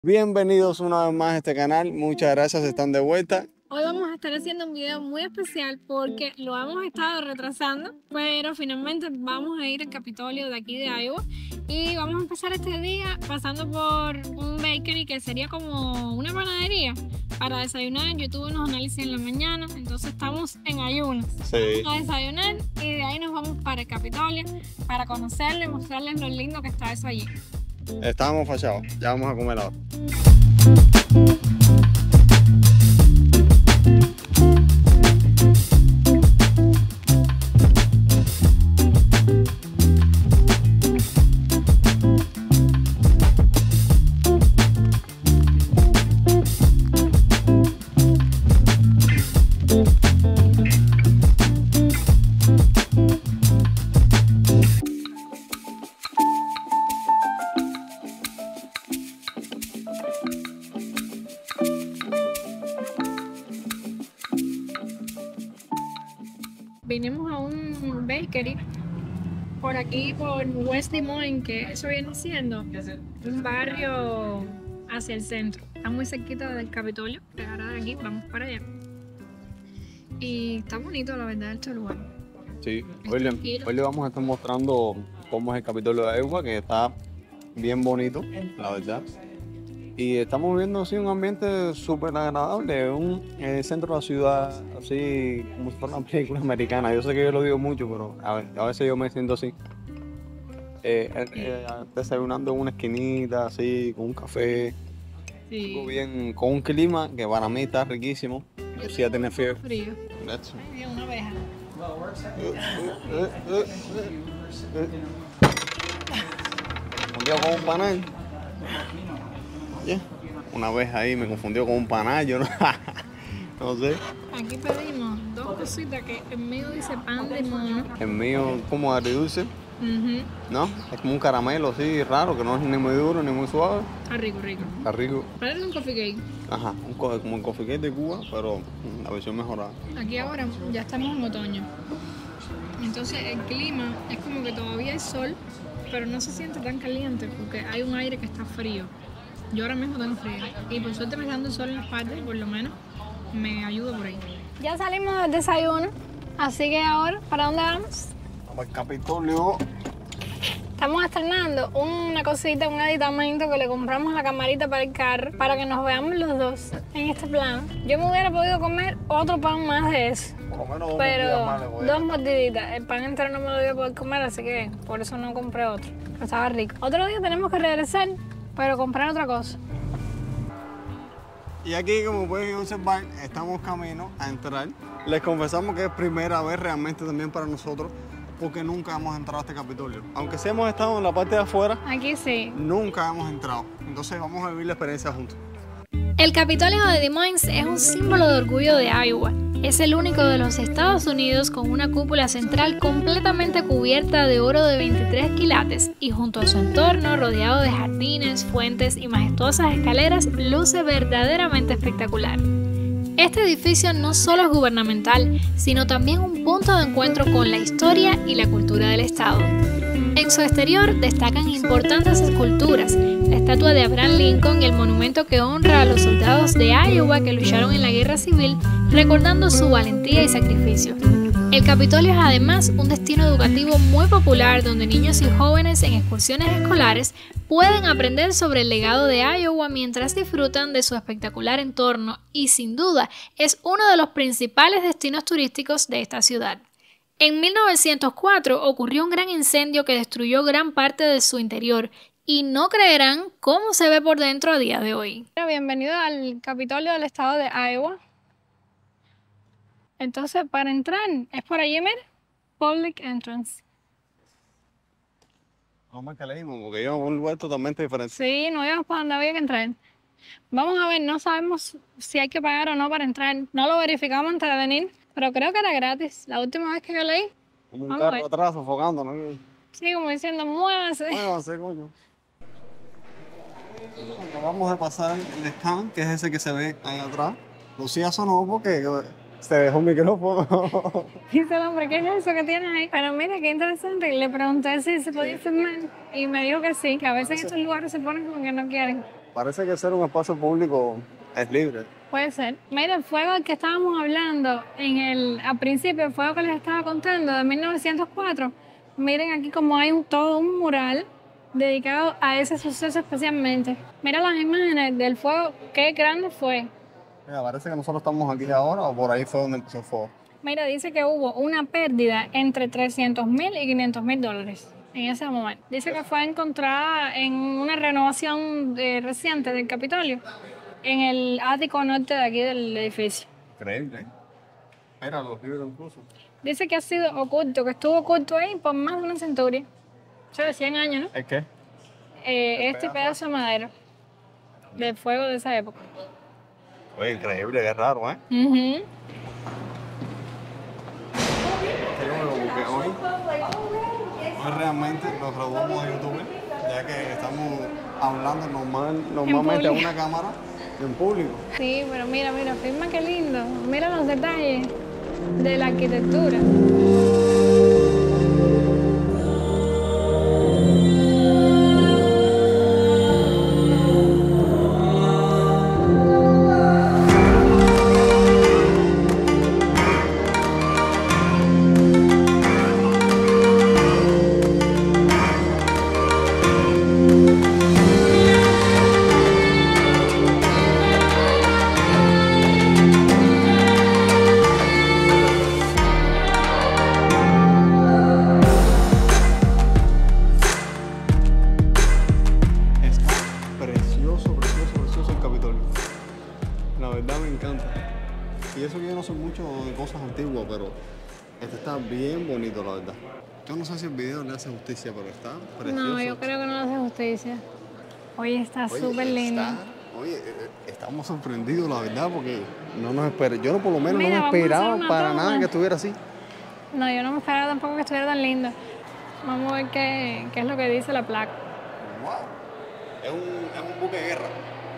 Bienvenidos una vez más a este canal, muchas gracias, están de vuelta. Hoy vamos a estar haciendo un video muy especial porque lo hemos estado retrasando, pero finalmente vamos a ir al Capitolio de aquí de Iowa y vamos a empezar este día pasando por un bakery que sería como una panadería para desayunar. Yo tuve unos análisis en la mañana, entonces estamos en ayunas. Sí. Vamos a desayunar y de ahí nos vamos para el Capitolio para conocerlo y mostrarles lo lindo que está eso allí. Estábamos fachados, ya vamos a comer ahora. Vinimos a un bakery por aquí, por West Des Moines, que eso viene siendo un barrio hacia el centro. Está muy cerquita del Capitolio, que ahora de aquí vamos para allá. Y está bonito, la verdad, este lugar. Sí, hoy le vamos a estar mostrando cómo es el Capitolio de Iowa, que está bien bonito, la verdad. Y estamos viendo así un ambiente súper agradable, un centro de la ciudad, así como si fuera una película americana. Yo sé que yo lo digo mucho, pero a veces yo me siento así. Desayunando en una esquinita, así, con un café, algo bien, con un clima que para mí está riquísimo. Yo sí ya tenía frío. Frío. Ay, una abeja. Confundió con un panal. Yeah. Una vez ahí me confundió con un panal, yo no, no sé. Aquí pedimos dos cositas que en medio dice pan de mono. El mío como agridulce, ¿no? Es como un caramelo así raro, que no es ni muy duro ni muy suave. Está rico, rico. Está rico. Parece un coffee cake. Ajá, como el coffee cake de Cuba, pero la versión mejorada. Aquí ahora ya estamos en otoño. Entonces el clima es como que todavía hay sol, pero no se siente tan caliente porque hay un aire que está frío. Yo ahora mismo tengo frío y por suerte me está dando el sol en las partes y por lo menos me ayuda por ahí. Ya salimos del desayuno, así que ahora, ¿para dónde vamos? Vamos al Capitolio. Estamos estrenando una cosita, un aditamento que le compramos a la camarita para el carro para que nos veamos los dos en este plano. Yo me hubiera podido comer otro pan más de eso. Por lo menos Dos mordiditas. El pan entero no me lo voy a poder comer, así que por eso no compré otro. Pero estaba rico. Otro día tenemos que regresar, pero comprar otra cosa. Y aquí, como pueden observar, estamos camino a entrar. Les confesamos que es primera vez realmente también para nosotros, porque nunca hemos entrado a este Capitolio. Aunque sí hemos estado en la parte de afuera, Aquí sí. nunca hemos entrado. Entonces vamos a vivir la experiencia juntos. El Capitolio de Des Moines es un símbolo de orgullo de Iowa. Es el único de los Estados Unidos con una cúpula central completamente cubierta de oro de 23 quilates y junto a su entorno, rodeado de jardines, fuentes y majestuosas escaleras, luce verdaderamente espectacular. Este edificio no solo es gubernamental, sino también un punto de encuentro con la historia y la cultura del estado. En su exterior destacan importantes esculturas, la estatua de Abraham Lincoln y el monumento que honra a los soldados de Iowa que lucharon en la guerra civil, recordando su valentía y sacrificio. El Capitolio es además un destino educativo muy popular donde niños y jóvenes en excursiones escolares pueden aprender sobre el legado de Iowa mientras disfrutan de su espectacular entorno y sin duda es uno de los principales destinos turísticos de esta ciudad. En 1904 ocurrió un gran incendio que destruyó gran parte de su interior y no creerán cómo se ve por dentro a día de hoy. Bienvenido al Capitolio del estado de Iowa. Entonces, para entrar, es por allí, mira, Public Entrance. Vamos que leímos, porque íbamos a un lugar totalmente diferente. Sí, no íbamos para donde había que entrar. Vamos a ver, no sabemos si hay que pagar o no para entrar. No lo verificamos antes de venir, pero creo que era gratis. La última vez que yo leí. Como un carro atrás sofocando, ¿no? Sí, como diciendo, muévase. Muévase, coño. Acabamos de pasar el stand, que es ese que se ve ahí atrás. Lucía sonó porque se dejó un micrófono. Dice el hombre, ¿qué es eso que tienes ahí? Pero mira, qué interesante. Le pregunté si se podía filmar y me dijo que sí, que a veces en estos lugares se ponen como que no quieren. Parece que ser un espacio público es libre. Puede ser. Mira, el fuego del que estábamos hablando al principio, el fuego que les estaba contando de 1904. Miren aquí como hay todo un mural dedicado a ese suceso especialmente. Mira las imágenes del fuego, qué grande fue. Mira, parece que nosotros estamos aquí ahora o por ahí fue donde empezó el fuego. Mira, dice que hubo una pérdida entre $300,000 y $500,000 en ese momento. Dice que fue encontrada en una renovación reciente del Capitolio, en el ático norte de aquí del edificio. Increíble. Mira, los libros incluso. Dice que ha sido oculto, que estuvo oculto ahí por más de una centuria. O sea, de 100 años, ¿no? ¿Es qué? Este pedazo de madera del fuego de esa época. Oye, increíble, qué raro, ¿eh? Ujú. Hoy realmente nos robamos de YouTube, ya que estamos hablando normalmente a una cámara en público. Sí, pero mira, firma qué lindo. Mira los detalles de la arquitectura. Y eso que yo no sé mucho de cosas antiguas, pero este está bien bonito, la verdad. Yo no sé si el video le hace justicia, pero está precioso. No, yo creo que no le hace justicia. Oye, está súper lindo. Estamos sorprendidos, la verdad, porque no nos esperamos. Yo por lo menos Mira, no me esperaba para nada que estuviera así. No, yo no me esperaba tampoco que estuviera tan lindo. Vamos a ver qué es lo que dice la placa. ¡Wow! Es un buque de guerra.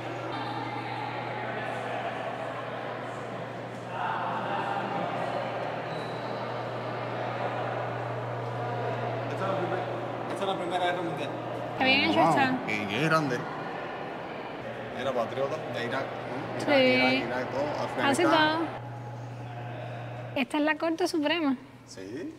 Esta es la primera guerra mundial. Qué bien hecho está. Qué grande. Era patriota de Irak, ¿no? Sí. Irak, todo, Afganistán. Así todo. Esta es la Corte Suprema. Sí.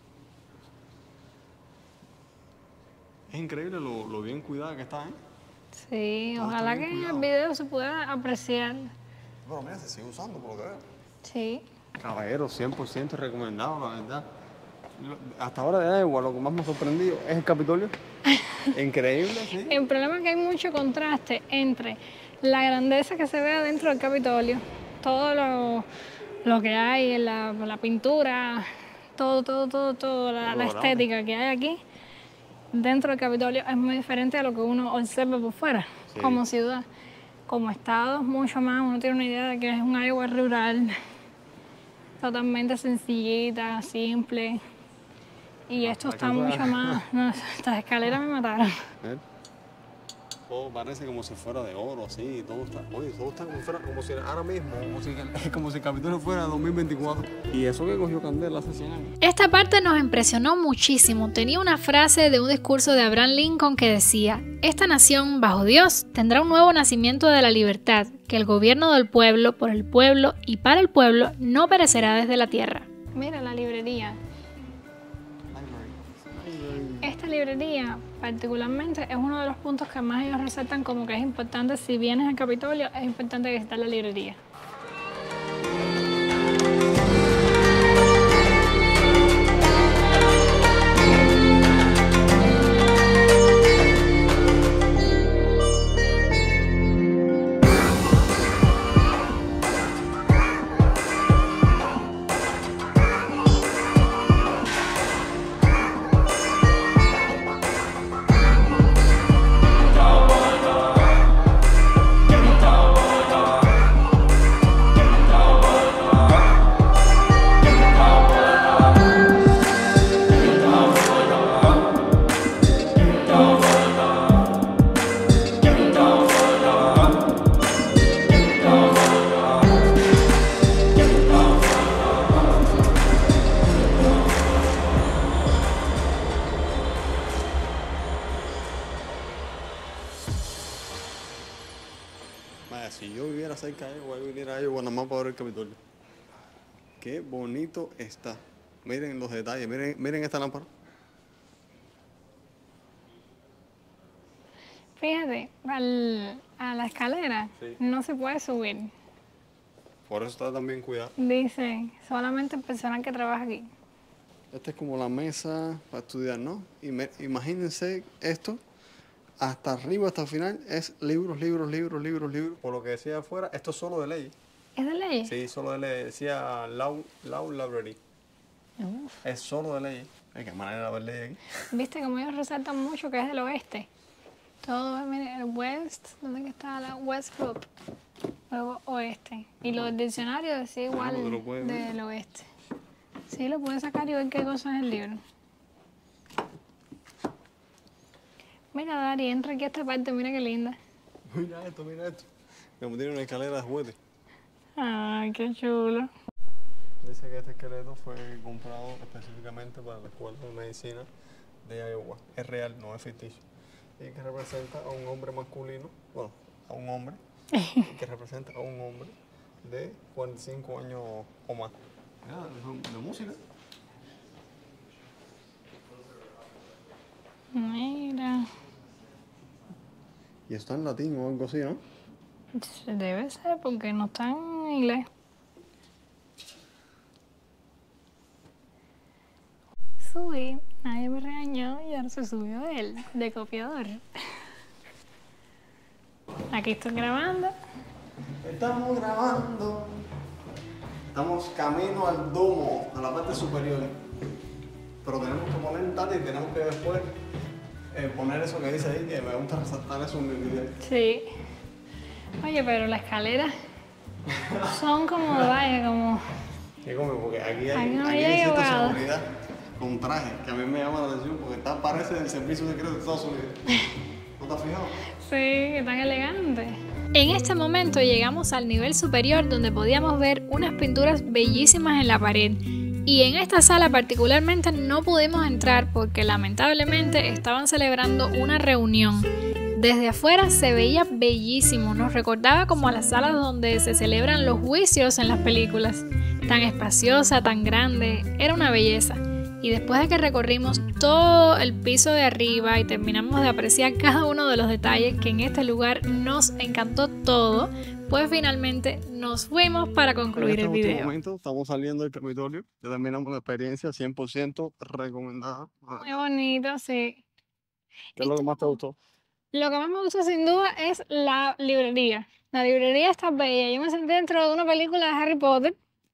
Es increíble lo bien cuidada que está, ¿eh? Sí, Todo ojalá está que bien en el cuidado. video se pueda apreciar. Pero mira, se sigue usando por lo que veo. Sí. Caballero, 100% recomendado, la verdad. Hasta ahora de agua, lo que más me ha sorprendido es el Capitolio. Increíble, sí. El problema es que hay mucho contraste entre la grandeza que se ve adentro del Capitolio, todo lo que hay en la pintura, todo, la estética que hay aquí dentro del Capitolio es muy diferente a lo que uno observa por fuera, Sí. como ciudad. Como estado, mucho más, uno tiene una idea de que es un Iowa rural, totalmente sencillita, simple. Y esto está mucho más. No, estas escaleras me mataron. Todo parece como si fuera de oro, así, todo está como si ahora mismo, como si el Capitolio fuera 2024. Y eso que cogió candela hace 100 años. Esta parte nos impresionó muchísimo. Tenía una frase de un discurso de Abraham Lincoln que decía: esta nación, bajo Dios, tendrá un nuevo nacimiento de la libertad, que el gobierno del pueblo, por el pueblo y para el pueblo, no perecerá desde la tierra. Mira la librería. Esta librería, particularmente, es uno de los puntos que más ellos resaltan como que es importante, si vienes al Capitolio, es importante visitar la librería. Vaya, si yo viviera cerca de Iowa, yo viniera a Iowa nada más para ver el Capitolio. Qué bonito está. Miren los detalles, miren esta lámpara. Fíjate, a la escalera Sí. no se puede subir. Por eso está también cuidado. Dice, solamente el personal que trabaja aquí. Esta es como la mesa para estudiar, ¿no? Imagínense esto, hasta arriba, hasta el final, es libros. Por lo que decía afuera, esto es solo de ley. ¿Es de ley? Sí, solo de ley. Decía Law Library. Uf. Es solo de ley. Hay que manera de ver ley aquí. Viste como ellos resaltan mucho que es del oeste. Todo, mire, el West, ¿dónde que está la West Group? Luego oeste. Y lo del diccionario decía igual ¿te lo puedes ver? del oeste. Sí, lo puedes sacar y ver qué cosa es el libro. Mira, Dari, entra aquí a esta parte, mira qué linda. Mira esto. Como tiene una escalera de juguete. Ay, qué chulo. Dice que este esqueleto fue comprado específicamente para la Escuela de Medicina de Iowa. Es real, no es ficticio. Y que representa a un hombre masculino, bueno, a un hombre, y que representa a un hombre de 45 años o más. De música. Mira. Y está en latín o algo así, ¿no? Debe ser porque no está en inglés. Subí, nadie me regañó y ahora se subió él, de copiador. Aquí estoy grabando. Estamos grabando. Estamos camino al domo, a la parte superior. Pero tenemos que poner data y tenemos que después poner eso que dice ahí, que me gusta resaltar eso en mi video. Sí. Oye, pero las escaleras son como, vaya, como... ¿Qué come? Porque aquí Aquí no hay hay cierta abogado. seguridad con traje, que a mí me llama la atención porque parece del servicio secreto de Estados Unidos. ¿No te has fijado? Sí, que tan elegante. En este momento llegamos al nivel superior donde podíamos ver unas pinturas bellísimas en la pared. Y en esta sala particularmente no pudimos entrar porque lamentablemente estaban celebrando una reunión. Desde afuera se veía bellísimo, nos recordaba como a las salas donde se celebran los juicios en las películas. Tan espaciosa, tan grande, era una belleza. Y después de que recorrimos todo el piso de arriba y terminamos de apreciar cada uno de los detalles que en este lugar nos encantó todo, pues finalmente nos fuimos para concluir el En este video. momento estamos saliendo del Capitolio, ya terminamos la experiencia 100% recomendada. Muy bonito, sí. ¿Qué es lo que más te gustó? Lo que más me gustó sin duda es la librería. La librería está bella. Yo me sentí dentro de una película de Harry Potter.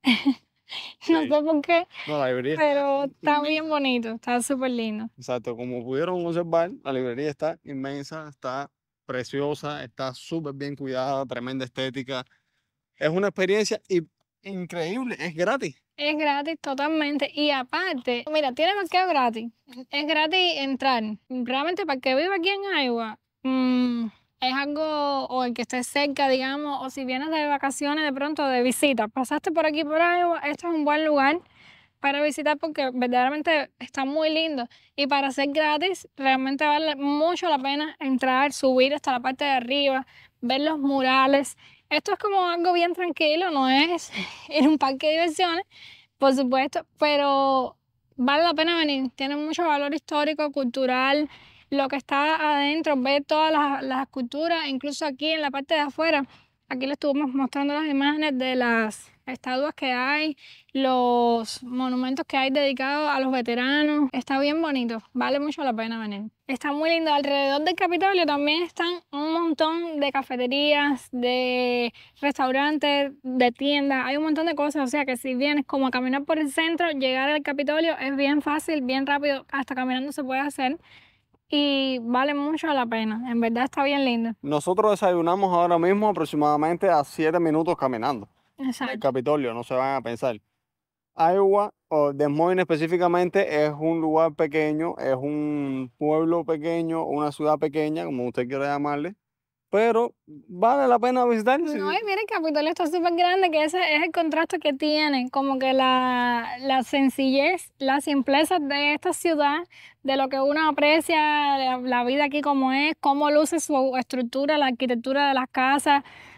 No Sí. sé por qué, No, la librería. pero está bien bonito, está súper lindo. Exacto, como pudieron observar, la librería está inmensa, está preciosa, está súper bien cuidada, tremenda estética. Es una experiencia increíble, es gratis. Es gratis totalmente y aparte, mira, tiene parqueo gratis. Es gratis entrar. Realmente para el que vive aquí en Iowa, es algo, o el que esté cerca, digamos, o si vienes de vacaciones de pronto de visita, pasaste por aquí por Iowa, este es un buen lugar para visitar porque verdaderamente está muy lindo. Y para ser gratis, realmente vale mucho la pena entrar, subir hasta la parte de arriba, ver los murales. Esto es como algo bien tranquilo, no es ir a un parque de diversiones, por supuesto, pero vale la pena venir. Tiene mucho valor histórico, cultural, lo que está adentro, ver todas las esculturas, incluso aquí en la parte de afuera. Aquí les estuvimos mostrando las imágenes de las estatuas que hay, los monumentos que hay dedicados a los veteranos. Está bien bonito, vale mucho la pena venir. Está muy lindo. Alrededor del Capitolio también están un montón de cafeterías, de restaurantes, de tiendas. Hay un montón de cosas, o sea que si vienes como a caminar por el centro, llegar al Capitolio es bien fácil, bien rápido, hasta caminando se puede hacer. Y vale mucho la pena, en verdad está bien lindo. Nosotros desayunamos ahora mismo aproximadamente a 7 minutos caminando. El Exacto. Capitolio, no se van a pensar. Iowa, o Des Moines específicamente, es un lugar pequeño, es un pueblo pequeño, una ciudad pequeña, como usted quiera llamarle, pero vale la pena visitar. No, y mira, el Capitolio está súper grande, que ese es el contraste que tiene, como que la sencillez, la simpleza de esta ciudad, de lo que uno aprecia, la vida aquí como es, cómo luce su estructura, la arquitectura de las casas,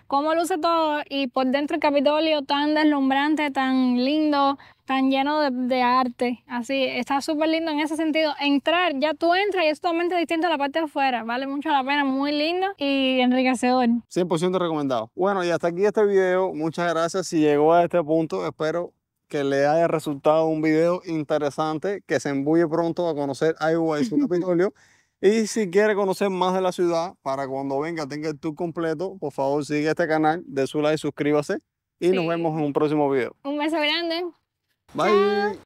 cómo luce todo y por dentro el Capitolio tan deslumbrante, tan lindo, tan lleno de arte. Así, está súper lindo en ese sentido. Entrar, ya tú entras y es totalmente distinto a la parte de afuera. Vale mucho la pena, muy lindo y enriquecedor. 100% recomendado. Bueno, y hasta aquí este video. Muchas gracias si llegó a este punto. Espero que le haya resultado un video interesante, que se embulle pronto a conocer Iowa y su Capitolio. Y si quiere conocer más de la ciudad, para cuando venga tenga el tour completo, por favor sigue este canal, de su like, suscríbase y nos vemos en un próximo video. Un beso grande. Bye.